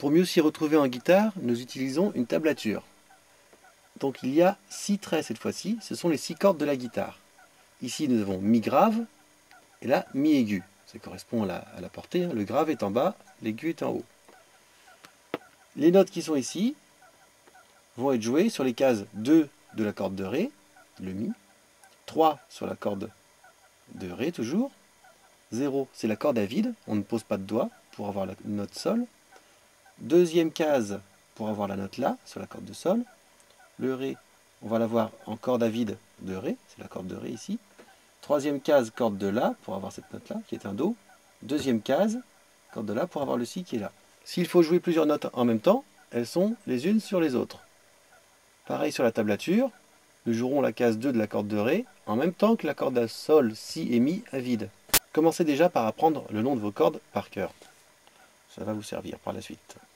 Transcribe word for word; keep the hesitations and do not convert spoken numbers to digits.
Pour mieux s'y retrouver en guitare, nous utilisons une tablature. Donc il y a six traits cette fois-ci, ce sont les six cordes de la guitare. Ici nous avons mi grave et là mi aigu. Ça correspond à la, à la portée, hein. Le grave est en bas, l'aigu est en haut. Les notes qui sont ici vont être jouées sur les cases deux de la corde de Ré, le mi, trois sur la corde de Ré toujours, zéro c'est la corde à vide, on ne pose pas de doigt pour avoir la note Sol, deuxième case pour avoir la note La sur la corde de Sol, le Ré on va l'avoir en corde à vide de Ré, c'est la corde de Ré ici, troisième case corde de La pour avoir cette note là qui est un Do, deuxième case corde de La pour avoir le Si qui est là. S'il faut jouer plusieurs notes en même temps, elles sont les unes sur les autres. Pareil sur la tablature, nous jouerons la case deux de la corde de Ré en même temps que la corde à Sol, Si et Mi à vide. Commencez déjà par apprendre le nom de vos cordes par cœur. Ça va vous servir par la suite.